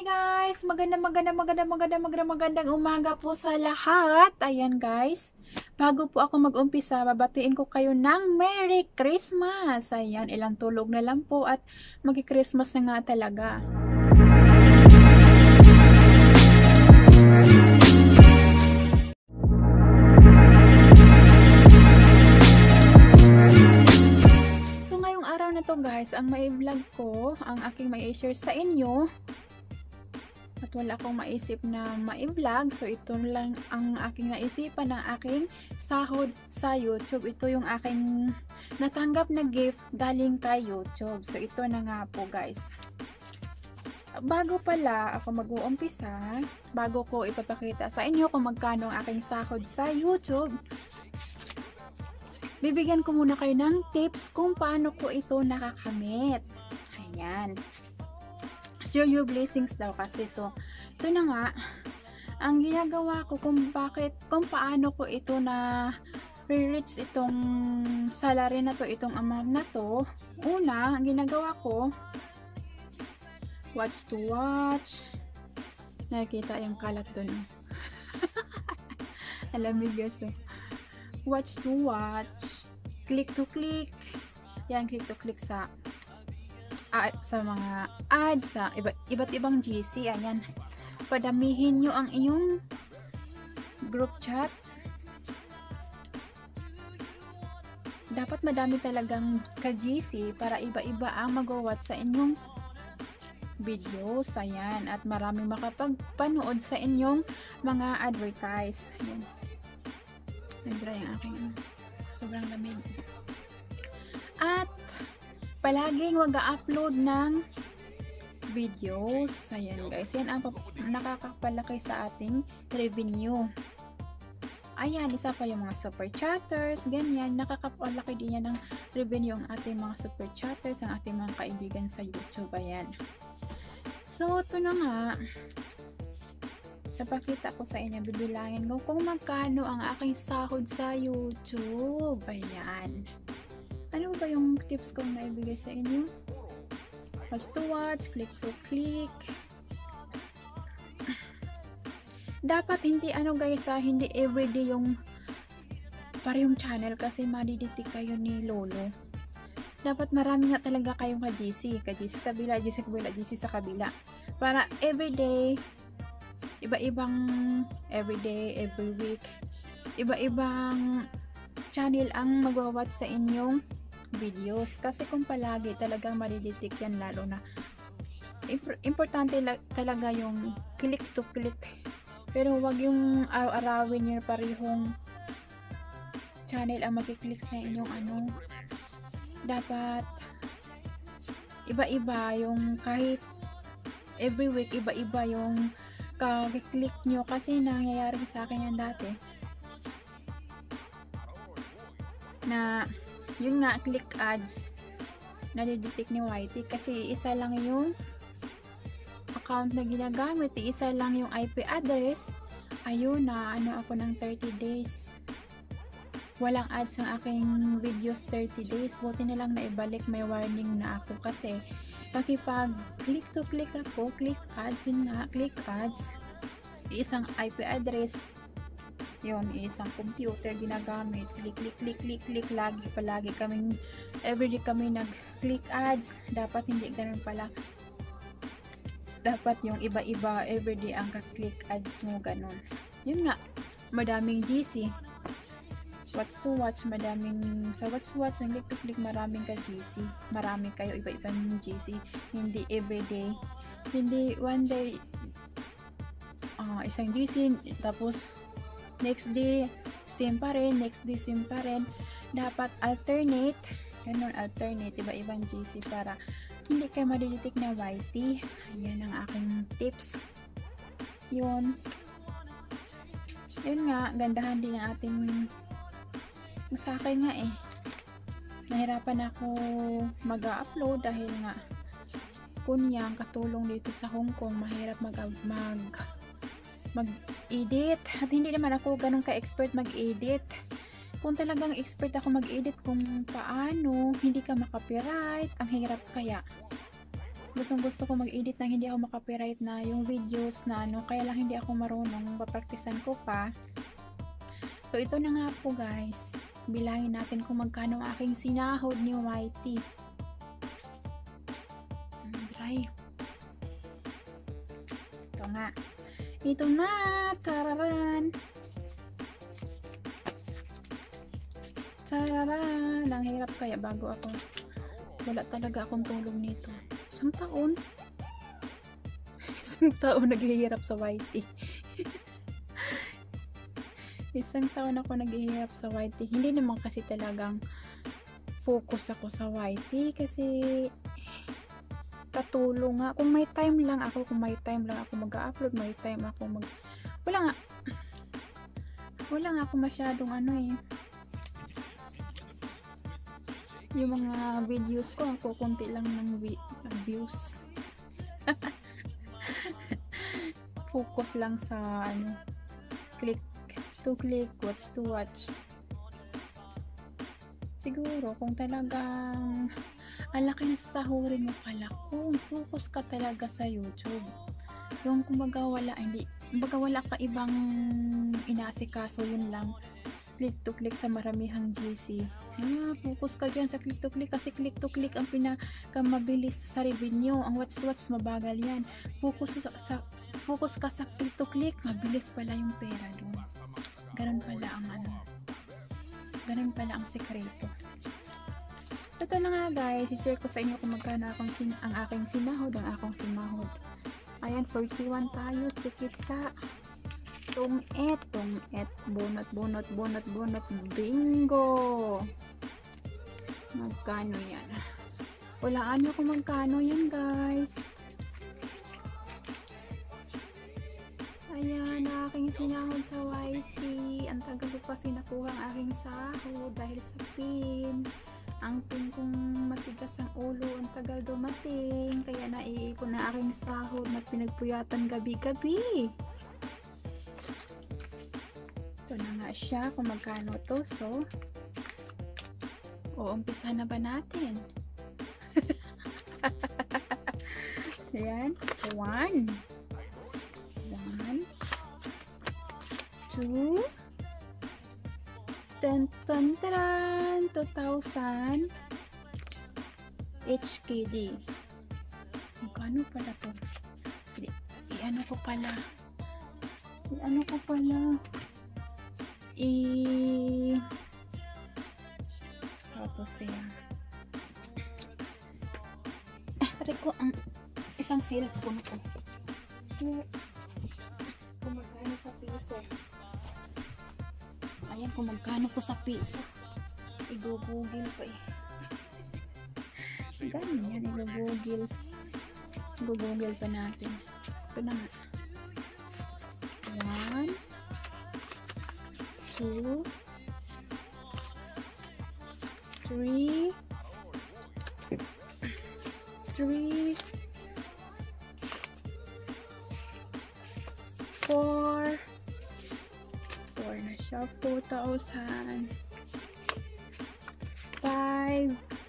Guys, magandang umaga po sa lahat. Ayan guys, bago po ako mag-umpisa, babatiin ko kayo ng Merry Christmas. Ayan, ilang tulog na lang po at magi-Christmas na nga talaga. So ngayong araw na to guys, ang mai-vlog ko, ang aking mai-share sa inyo, at wala akong maisip na ma-vlog, so ito lang ang aking naisipan ng aking sahod sa YouTube. Ito yung aking natanggap na gift galing kay YouTube. So ito na nga po guys. Bago pala ako mag-uumpisa, bago ko ipapakita sa inyo kung magkano ang aking sahod sa YouTube, bibigyan ko muna kayo ng tips kung paano ko ito nakakamit. Ayan. Share your blessings daw kasi. So, ito na nga, ang ginagawa ko kung paano ko ito na re-reach itong salary na to, itong amount na to. Una, ang ginagawa ko, watch to watch. Nakikita yung kalat dun. Alamig guys. Watch to watch. Click to click. Yan, click to click sa mga ads, sa iba't ibang GC. Ayan, padamihin nyo ang inyong group chat. Dapat madami talagang ka-GC para iba-iba ang mag-watch sa inyong videos. Ayan, at maraming makapagpanood sa inyong mga advertise. Ayan, nag-dry ang aking sobrang lamig. At palaging mag-upload ng videos. Ayan guys, yan ang nakakapalaki sa ating revenue. Ayan, isa pa yung mga super chatters, ganyan, nakakapalaki din yan ng revenue ang ating mga super chatters, ang ating mga kaibigan sa YouTube. Ayan. So, ito na nga, napakita ko sa inyo, bibilangin ko kung magkano ang aking sahod sa YouTube. Ayan. Ano ba yung tips kong naibigay sa inyo? Watch to watch, click to click. Dapat hindi guys, hindi everyday yung parehong channel kasi madidetect kayo ni Lolo. Dapat marami nga talaga kayong ka-GC sa kabila, GC sa kabila, GC sa kabila. Para everyday, iba-ibang everyday, every week, iba-ibang channel ang magwa-watch sa inyong videos. Kasi kung palagi talagang madidetect yan, lalo na importante talaga yung click to click, pero wag yung araw-arawin niya parehong channel ang makiklik sa inyong dapat iba-iba yung, kahit every week iba-iba yung kaklik nyo. Kasi nangyayari sa akin yan dati na yun nga, click ads nadidetect ni YT kasi isa lang yung account na ginagamit, isa lang yung IP address. Ayun, na ako ng 30 days walang ads ang aking videos, 30 days. Buti na lang na ibalik, may warning na ako kasi pakipag click to click ako, click ads, yun nga, click ads, isang IP address yun, isang computer ginagamit, click, palagi kaming everyday kami nag-click ads. Dapat hindi ganun pala, dapat yung iba-iba everyday ang ka-click ads mo, ganun. Yun nga, madaming GC, watch to watch, madaming sa watch to watch, click to click, maraming ka-GC, marami kayo iba-ibang GC, hindi everyday, hindi one day isang GC tapos next day same pa rin, next day same pa rin. Dapat alternate, ganun, alternate, iba-ibang GC para hindi kayo madidetect na YT. Ayan ang aking tips. Yun nga, gandahan din ang ating sa akin nga nahirapan ako mag-upload dahil nga kunyang katulong dito sa Hong Kong, mahirap mag-edit, at hindi naman ako ganun ka-expert mag-edit. Kung talagang expert ako mag-edit kung paano hindi ka makapiright, ang hirap kaya. Gustong-gusto ko mag-edit nang hindi ako makapiright na yung videos na ano, kaya lang hindi ako marunong, papraktisan ko pa. So, ito na nga po guys. Bilangin natin kung magkano ang aking sinahod ni YT. Dry. Ito nga. Ito na! Tararan! Tararan! Ang hirap kaya bago ako. Wala talaga akong tulong nito. Isang taon? Isang taon naghihirap sa YT. Isang taon ako naghihirap sa YT. Hindi naman kasi talagang focus ako sa YT kasi katulong nga. Kung may time lang ako mag-upload, may time ako wala nga ako masyadong ano eh. Yung mga videos ko, ako konti lang ng views. Focus lang sa ano, click to click, watch to watch. Siguro kung talagang ang laki na sasahurin mo pala kung focus ka talaga sa YouTube. Yung kumbaga wala ka ibang inaasikaso, yun lang. Click to click sa maramihang GC. Focus ka dyan sa click to click kasi click to click ang pinakamabilis sa revenue. Ang watch to watch mabagal yan. Focus ka sa click to click, mabilis pala yung pera doon. Ganun pala ang ano. Ganun pala ang sekreto. Ito na nga guys, i-share ko sa inyo kung magkano ang aking sinahod, ang akong sinahod. Ayan, 41 tayo, chikitsa. Tong-et, bunot, bingo! Magkano yan? Walaan nyo kung magkano yan guys. Ayan, aking sinahod sa YT. Ang tagal ko kasi nakuha ang aking sahod dahil sa pin. Ang pin kong matigas ang ulo, ang tagal dumating. Kaya naiipon na aking sahod na pinagpuyatan gabi-gabi. Ito na nga siya kung magkano to. So, umpisa na ba natin? Ayan. 1, 2, 2,000 HKD. Magkano pala to? I-ano ko pala. Tapos yan. Pare ko ang isang cellphone ko. Kung magkano sa piso. Ayan, kung magkano ko sa piso. I-google pa eh. Ganun yan, i-google pa natin. Ito na nga. 1, 2, 3, 4 na siya, 4,000, 5,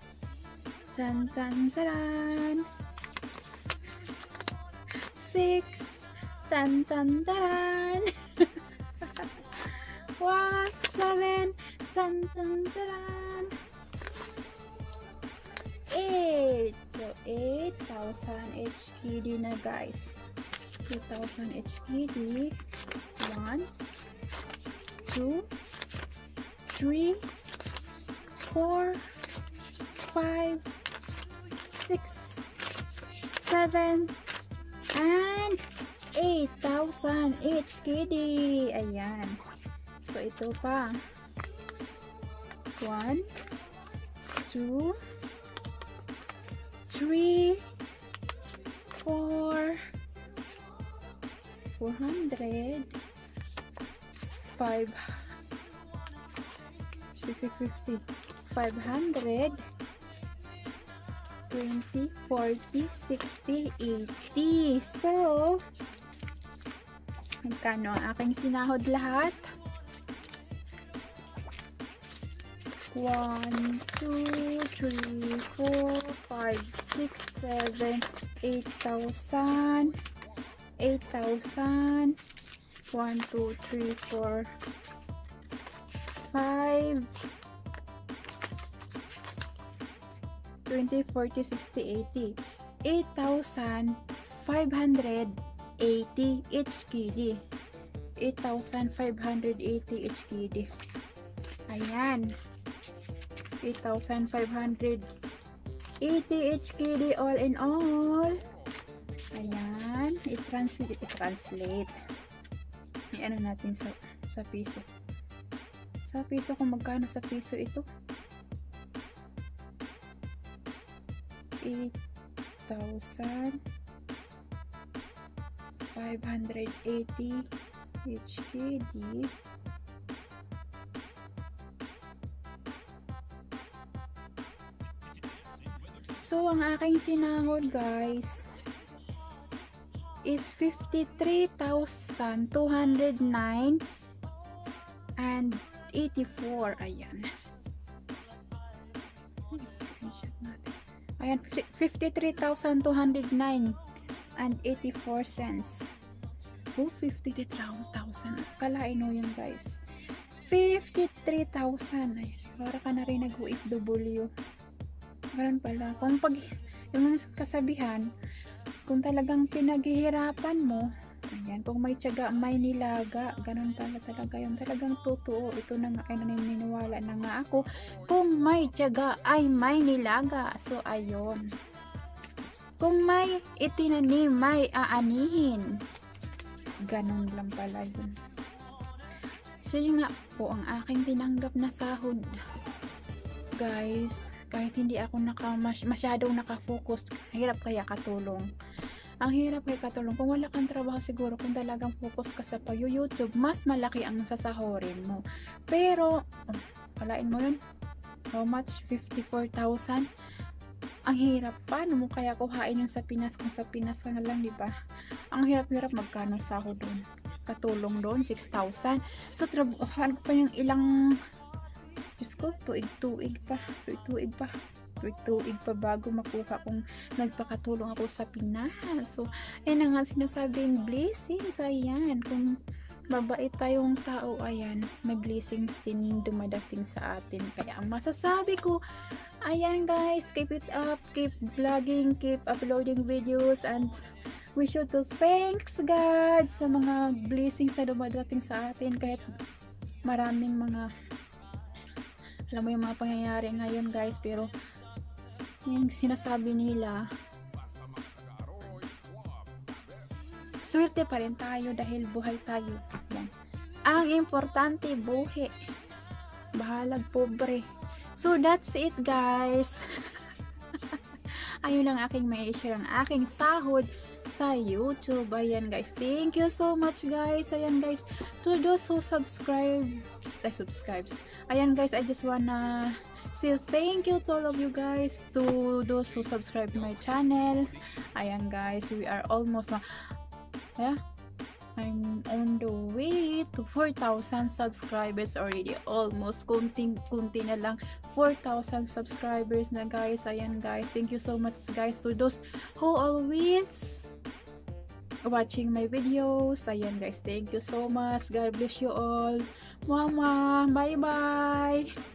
6, 7, 8. So, 8,000 HKD na guys. 2,000 HKD. 1, 2, 3, 4, 5, 6, 7, and 8,000 HKD. Ayan. So, ito pa. 1, 2, 3, 4, 400, 500, 20, 40, 60, 80. So, magkano ang aking sinahod lahat? 1, 2, 3, 4, 5, 6, 7, 8,000. 8,000. 1, 2, 3, 4, 5, 20, 40, 60, 80. 8,580 each KD. 8,580 each KD. Ayan. 8,580 each KD all in all. Ayan. I-translate. I-ano natin sa piso. Sa piso, kung magkano sa piso ito? 8,580 each KD. So, ang aking sinahod, guys, is 53,209 and 84. Ayan. Ayan, 53,209 and 84 cents. Oh, 53,000. Kalain mo yun, guys. 53,000. Ayan, para ka na rin nag-OFW. Ganun pala. Kung pag, yung kasabihan, kung talagang pinaghihirapan mo, ayan, kung may tiyaga, may nilaga, ganun pala talaga yung talagang totoo. Ito na nga, ay naniniwala na nga ako, kung may tiyaga, ay may nilaga. So, ayun. Kung may itinanim, may aanihin. Ganun lang pala yun. So, yun nga po, ang aking tinanggap na sahod. Guys, kahit hindi ako masyadong nakafocus, hirap kaya katulong. Ang hirap kaya katulong. Kung wala kang trabaho, siguro kung talagang focus ka sa pag-YouTube, mas malaki ang sasahorin mo. Pero, kalain mo yun? How much? 54,000? Ang hirap. Paano mo kaya kuhain yung sa Pinas? Kung sa Pinas ka na lang, di ba? Ang hirap-hirap, magkano sahod doon? Katulong doon, 6,000. So, trabahoan ko pa yung ilang... Diyos ko, tuig pa bago makuha kung nagpakatulong ako sa Pinas. So, ayan na nga sinasabing blessings. Ayan, kung mabait tayong tao, ayan, may blessings din dumadating sa atin. Kaya ang masasabi ko, ayan guys, keep it up, keep vlogging, keep uploading videos, and we should to thanks God sa mga blessings na dumadating sa atin. Kahit maraming mga, alam mo yung mga pangyayari ngayon, guys, pero yung sinasabi nila, swerte pa rin tayo dahil buhay tayo. Yan. Ang importante, buhay. Bahalag pobre. So, that's it, guys. Ayun ang aking may share, ang aking sahod sa YouTube. Ayan, guys. Thank you so much, guys. Ayan, guys. To those who subscribes. Ayan, guys. I just wanna say thank you to all of you guys. To those who subscribe my channel. Ayan, guys. We are almost na... Yeah. I'm on the way to 4,000 subscribers already. Almost. Kunti na lang. 4,000 subscribers na, guys. Ayan, guys. Thank you so much, guys. To those who always watching my videos. Ayan, guys. Thank you so much. God bless you all. Mama. Bye-bye.